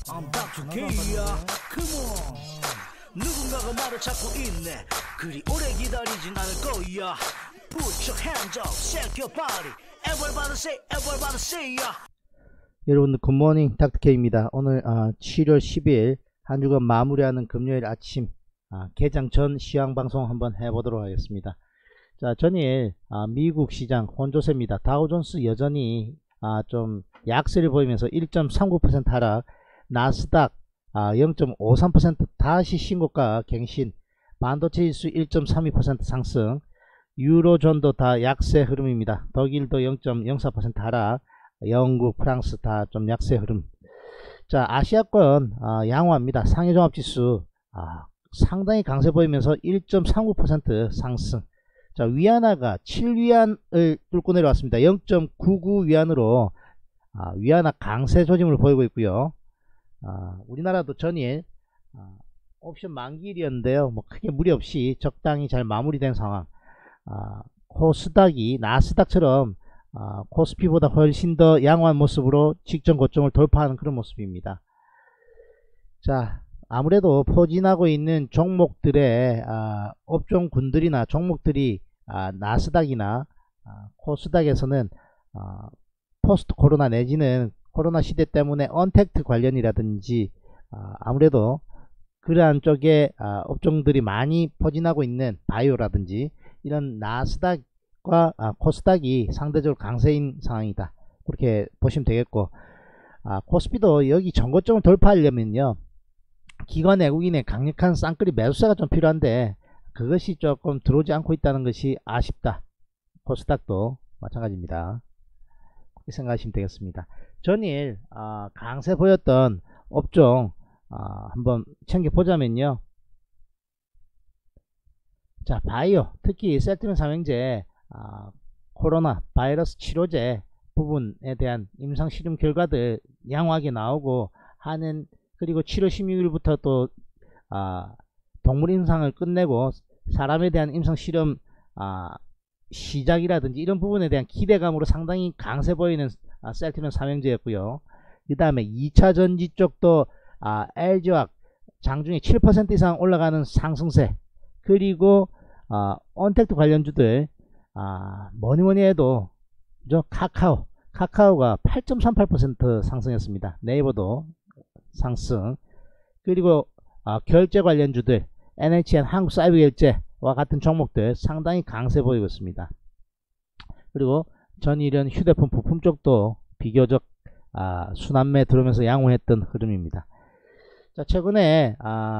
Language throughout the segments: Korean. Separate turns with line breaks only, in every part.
I'm Dr. K야. Come on. 누군가가 말을 찾고 있네. 그리 오래 기다리진 않을 거야. Put your hands up, shake your body. Everybody say, yeah.
여러분들 굿모닝 닥터케이입니다. 오늘 7월 10일 한 주간 마무리하는 금요일 아침 개장 전 시황방송 한번 해보도록 하겠습니다. 자, 전일 미국 시장 혼조세입니다. 다우존스 여전히 좀 약세를 보이면서 1.39% 하락, 나스닥 0.53% 다시 신고가 갱신, 반도체 지수 1.32% 상승, 유로존도 다 약세 흐름입니다. 독일도 0.04% 하락, 영국, 프랑스 다 좀 약세 흐름. 자, 아시아권 양호합니다. 상해종합지수 상당히 강세 보이면서 1.39% 상승. 자, 위안화가 7위안을 뚫고 내려왔습니다. 0.99위안으로 위안화 강세 조짐을 보이고 있고요. 우리나라도 전일 옵션 만기일이었는데요. 뭐 크게 무리 없이 적당히 잘 마무리된 상황. 코스닥이 나스닥처럼 코스피보다 훨씬 더 양호한 모습으로 직전 고점을 돌파하는 그런 모습입니다. 자, 아무래도 포진하고 있는 종목들의 업종군들이나 종목들이 나스닥이나 코스닥에서는 포스트 코로나 내지는 코로나 시대 때문에 언택트 관련이라든지 아무래도 그러한 쪽에 업종들이 많이 포진하고 있는 바이오라든지 이런 나스닥과 코스닥이 상대적으로 강세인 상황이다. 그렇게 보시면 되겠고, 코스피도 여기 전고점을 돌파하려면요, 기관 외국인의 강력한 쌍끌이 매수세가 좀 필요한데 그것이 조금 들어오지 않고 있다는 것이 아쉽다. 코스닥도 마찬가지입니다. 그렇게 생각하시면 되겠습니다. 전일 강세 보였던 업종 한번 챙겨보자면요, 자, 바이오, 특히 셀트리온 삼형제 코로나 바이러스 치료제 부분에 대한 임상 실험 결과들 양호하게 나오고 하는, 그리고 7월 16일부터 또 동물 임상을 끝내고 사람에 대한 임상 실험 시작이라든지 이런 부분에 대한 기대감으로 상당히 강세 보이는 셀트리온 삼형제였고요. 그 다음에 2차 전지 쪽도 LG화학 장중에 7% 이상 올라가는 상승세, 그리고 언택트 관련주들 뭐니뭐니 해도 카카오가 8.38% 상승했습니다. 네이버도 상승, 그리고 결제 관련주들 NHN 한국사이버결제와 같은 종목들 상당히 강세 보이고 있습니다. 그리고 전일은 휴대폰 부품 쪽도 비교적 순환매 들어오면서 양호했던 흐름입니다. 자, 최근에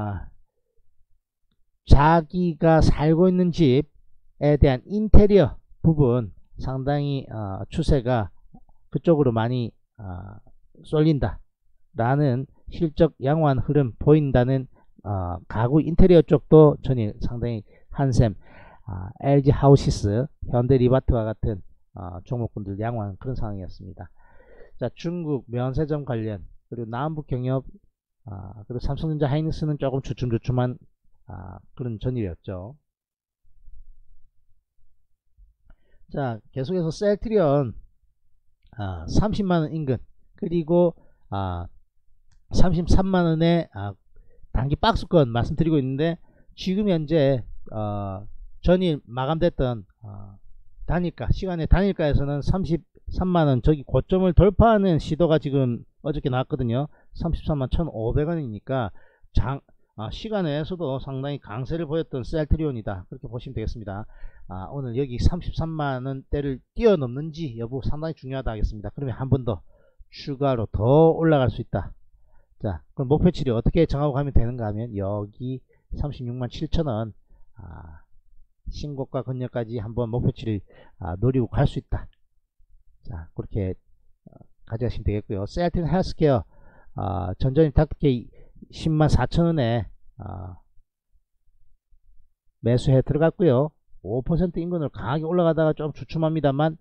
자기가 살고 있는 집에 대한 인테리어 부분 상당히 추세가 그쪽으로 많이 쏠린다 라는 실적 양호한 흐름 보인다는 가구 인테리어 쪽도 전일 상당히 한샘, LG 하우시스, 현대리바트와 같은 종목군들 양호한 그런 상황이었습니다. 자, 중국 면세점 관련, 그리고 남북 경협, 그리고 삼성전자 하이닉스는 조금 주춤주춤한 그런 전일이었죠. 자, 계속해서 셀트리온 30만원 인근, 그리고 33만원의 단기 박스권 말씀드리고 있는데, 지금 현재 전일 마감됐던 단일가, 시간의 단일가에서는 33만원 저기 고점을 돌파하는 시도가 지금 어저께 나왔거든요. 33만 1,500원이니까 시간에서도 상당히 강세를 보였던 셀트리온이다, 그렇게 보시면 되겠습니다. 오늘 여기 33만원대를 뛰어넘는지 여부 상당히 중요하다 하겠습니다. 그러면 한 번 더 추가로 더 올라갈 수 있다. 자, 그럼 목표치를 어떻게 정하고 가면 되는가 하면 여기 36만 7천원 신고가 근처까지 한번 목표치를 노리고 갈 수 있다. 자, 그렇게 가져가시면 되겠고요. 셀트리온 헬스케어 전전일 닥터케이 10만 4천원에 매수해 들어갔고요. 5% 인근으로 강하게 올라가다가 좀 주춤합니다만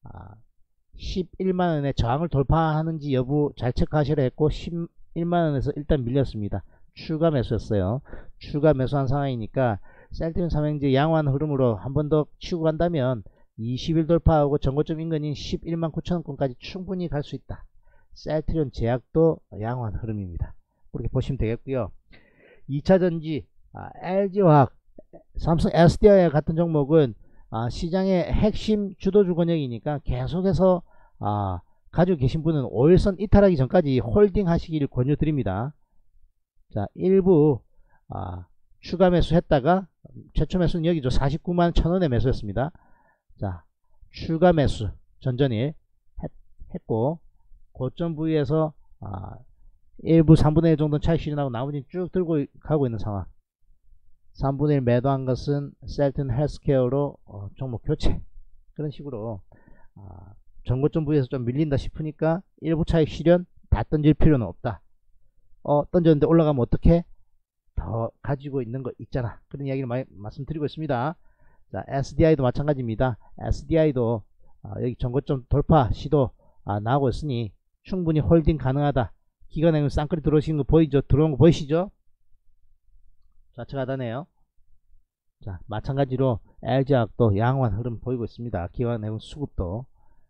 11만원의 저항을 돌파하는지 여부 잘 체크하시라 했고 11만원에서 일단 밀렸습니다. 추가 매수였어요. 추가 매수한 상황이니까 셀트리온 삼형제 양호한 흐름으로 한 번 더 치고 간다면 20일 돌파하고 전고점 인근인 11만 9천원권까지 충분히 갈 수 있다. 셀트리온 제약도 양호한 흐름입니다. 그렇게 보시면 되겠고요. 2차전지 LG화학, 삼성 SDI 같은 종목은 시장의 핵심 주도주 권역이니까 계속해서 가지고 계신 분은 5일선 이탈하기 전까지 홀딩 하시길 권유드립니다. 자, 일부 추가 매수 했다가 최초 매수는 여기죠. 49만 1000원에 매수했습니다. 자, 추가 매수 전전일 했고 고점 부위에서 일부 3분의 1 정도 차익 실현하고 나머지는 쭉 들고 가고 있는 상황. 3분의 1 매도한 것은 셀튼 헬스케어로 종목 교체, 그런 식으로 전고점 부위에서 좀 밀린다 싶으니까 일부 차익 실현 다 던질 필요는 없다. 던졌는데 올라가면 어떻게? 더 가지고 있는 거 있잖아, 그런 이야기를 많이 말씀드리고 있습니다. 자, SDI도 마찬가지입니다. SDI도 여기 전고점 돌파 시도 나오고 있으니 충분히 홀딩 가능하다. 기관행은 쌍끌이 들어오시는 거 보이죠? 들어오는 거 보이시죠? 좌측 하단에요. 자, 마찬가지로 LG화학도 양호한 흐름 보이고 있습니다. 기관행은 수급도.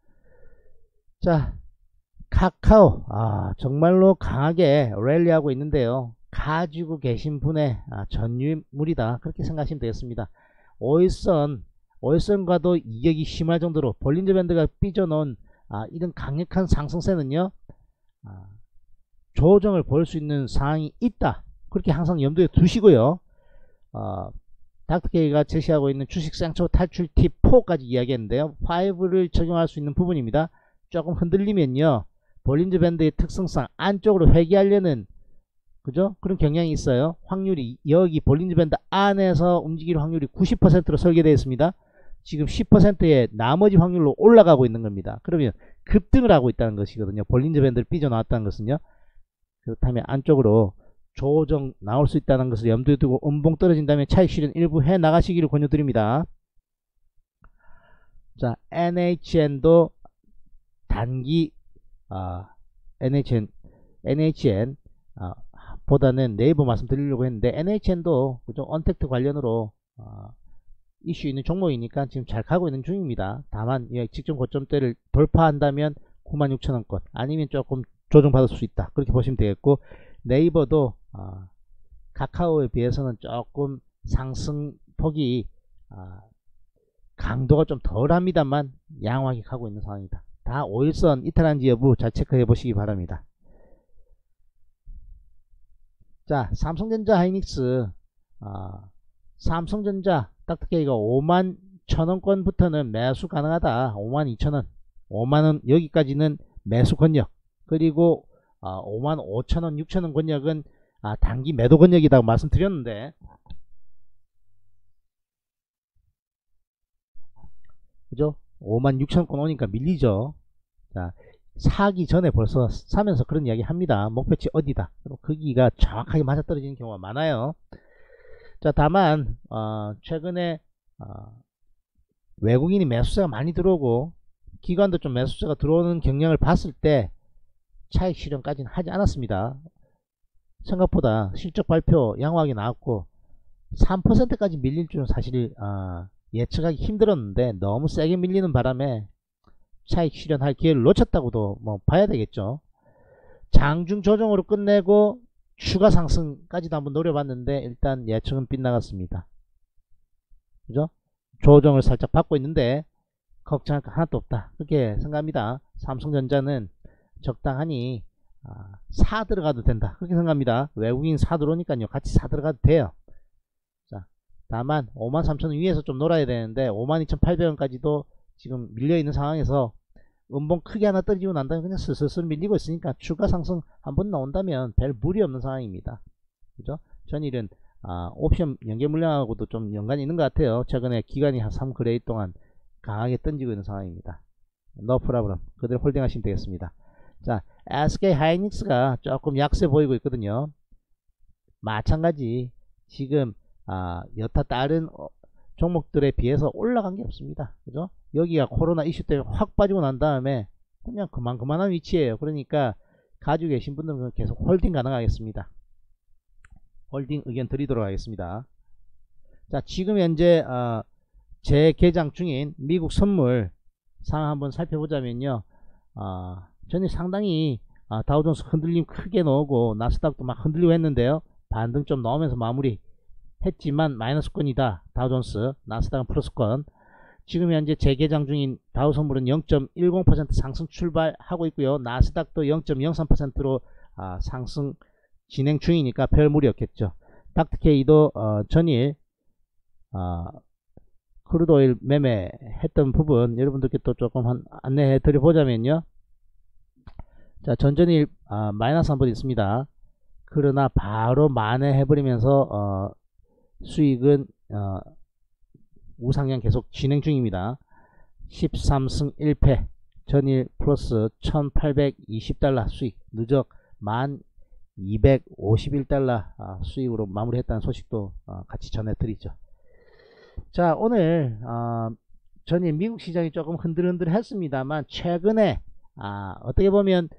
자, 카카오 정말로 강하게 랠리하고 있는데요. 가지고 계신 분의 전유물이다, 그렇게 생각하시면 되겠습니다. 5일선과도 이격이 심할 정도로 볼린저 밴드가 삐져놓은 이런 강력한 상승세는요, 조정을 볼 수 있는 상황이 있다, 그렇게 항상 염두에 두시고요. 닥터케이가 제시하고 있는 주식 쌍초 탈출 팁 4까지 이야기했는데요, 5를 적용할 수 있는 부분입니다. 조금 흔들리면요, 볼린저 밴드의 특성상 안쪽으로 회귀하려는, 그죠? 그런 경향이 있어요. 확률이 여기 볼린저 밴드 안에서 움직일 확률이 90%로 설계되어 있습니다. 지금 10%의 나머지 확률로 올라가고 있는 겁니다. 그러면 급등을 하고 있다는 것이거든요. 볼린저 밴드를 삐져나왔다는 것은요. 그렇다면 안쪽으로 조정 나올 수 있다는 것을 염두에 두고 음봉 떨어진다면 차익 실현 일부 해 나가시기를 권유드립니다. 자, NHN도 단기 NHN 보다는 네이버 말씀드리려고 했는데, NHN도 좀 언택트 관련으로 이슈 있는 종목이니까 지금 잘 가고 있는 중입니다. 다만 직전 고점대를 돌파한다면 96,000원권 아니면 조금 조정받을 수 있다, 그렇게 보시면 되겠고, 네이버도 카카오에 비해서는 조금 상승폭이 강도가 좀 덜합니다만 양호하게 가고 있는 상황이다. 다 5일선 이탈한지 여부 잘 체크해 보시기 바랍니다. 자, 삼성전자 하이닉스, 삼성전자 닥터케이가 51,000원권부터는 매수 가능하다. 52,000원, 5만원 여기까지는 매수 권역, 그리고 55,000원, 6,000원 권역은 단기 매도 권역이라고 말씀드렸는데, 그죠? 56,000원권 오니까 밀리죠. 자, 사기 전에 벌써 사면서 그런 이야기 합니다. 목표치 어디다, 거기가 정확하게 맞아떨어지는 경우가 많아요. 자, 다만 최근에 외국인이 매수세가 많이 들어오고 기관도 좀 매수세가 들어오는 경향을 봤을 때 차익 실현까지는 하지 않았습니다. 생각보다 실적 발표 양호하게 나왔고 3%까지 밀릴 줄은 사실 예측하기 힘들었는데, 너무 세게 밀리는 바람에 차익 실현할 기회를 놓쳤다고도 뭐 봐야 되겠죠. 장중 조정으로 끝내고 추가 상승까지도 한번 노려봤는데 일단 예측은 빗나갔습니다. 그죠? 조정을 살짝 받고 있는데 걱정할 거 하나도 없다, 그렇게 생각합니다. 삼성전자는 적당하니 사 들어가도 된다, 그렇게 생각합니다. 외국인 사 들어오니까요, 같이 사 들어가도 돼요. 자, 다만 53,000원 위에서 좀 놀아야 되는데 52,800원까지도 지금 밀려있는 상황에서 음봉 크게 하나 떨어지고 난 다음에 그냥 슬슬 밀리고 있으니까 추가 상승 한번 나온다면 별 무리 없는 상황입니다. 그죠? 전일은 옵션 연계 물량하고도 좀 연관이 있는 것 같아요. 최근에 기간이 한 3거래일 동안 강하게 던지고 있는 상황입니다. No problem, 그대로 홀딩 하시면 되겠습니다. 자, SK 하이닉스가 조금 약세 보이고 있거든요. 마찬가지 지금 여타 다른 종목들에 비해서 올라간 게 없습니다. 그죠? 여기가 코로나 이슈 때문에 확 빠지고 난 다음에 그냥 그만한 위치예요. 그러니까 가지고 계신 분들은 계속 홀딩 가능하겠습니다. 홀딩 의견 드리도록 하겠습니다. 자, 지금 현재 재개장 중인 미국 선물 상황 한번 살펴보자면요, 저는 상당히 다우존스 흔들림 크게 나오고 나스닥도 막 흔들리고 했는데요. 반등 좀 나오면서 마무리 했지만 마이너스권이다. 다우존스, 나스닥은 플러스권. 지금 현재 재개장 중인 다우선물은 0.10% 상승 출발하고 있고요. 나스닥도 0.03%로 상승 진행 중이니까 별 무리 없겠죠. 닥터케이도 전일 크루드오일 매매했던 부분 여러분들께 또 조금 안내해 드려 보자면요. 자, 전전일 마이너스 한 번 있습니다. 그러나 바로 만회해 버리면서 수익은 우상향 계속 진행 중입니다. 13승 1패, 전일 플러스 1820달러 수익, 누적 1251달러 수익으로 마무리했다는 소식도 같이 전해드리죠. 자, 오늘 전일 미국 시장이 조금 흔들흔들 했습니다만 최근에 어떻게 보면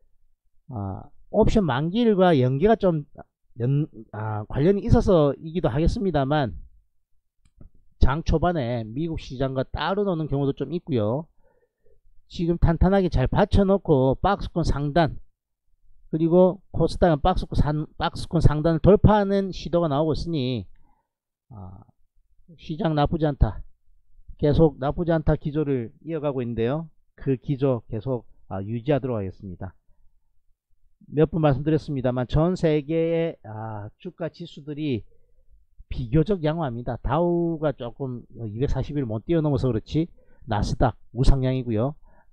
옵션 만기일과 연계가 좀 관련이 있어서이기도 하겠습니다만 장 초반에 미국 시장과 따로 노는 경우도 좀 있고요. 지금 탄탄하게 잘 받쳐놓고 박스권 상단, 그리고 코스닥은 박스권 상단을 돌파하는 시도가 나오고 있으니 시장 나쁘지 않다, 계속 나쁘지 않다 기조를 이어가고 있는데요. 그 기조 계속 유지하도록 하겠습니다. 몇 번 말씀드렸습니다만 전 세계의 주가 지수들이 비교적 양호합니다. 다우가 조금 240일 못 뛰어넘어서 그렇지 나스닥 우상향이고요.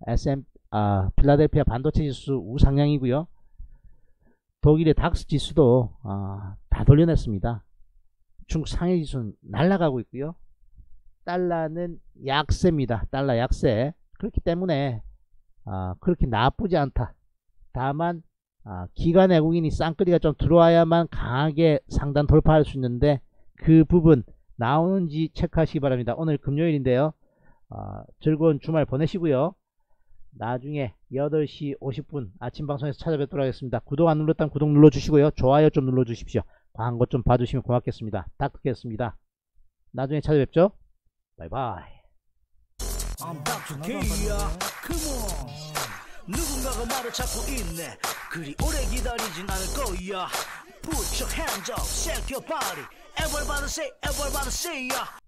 필라델피아 반도체 지수 우상향이고요. 독일의 닥스 지수도 다 돌려냈습니다. 중국 상해 지수는 날아가고 있고요. 달러는 약세입니다. 달러 약세. 그렇기 때문에 그렇게 나쁘지 않다. 다만 기관 외국인이 쌍끌이가 좀 들어와야만 강하게 상단 돌파할 수 있는데 그 부분 나오는지 체크하시기 바랍니다. 오늘 금요일인데요. 즐거운 주말 보내시고요. 나중에 8시 50분 아침 방송에서 찾아뵙도록 하겠습니다. 구독 안 눌렀다면 구독 눌러주시고요. 좋아요 좀 눌러주십시오. 광고 좀 봐주시면 고맙겠습니다. 닥터케였습니다. 나중에 찾아뵙죠. 바이바이.
누군가가 말을 찾고 있네. 그리 오래 기다리진 않을 거야. Put your hands up, shake your body. Everybody say, everybody say, yeah.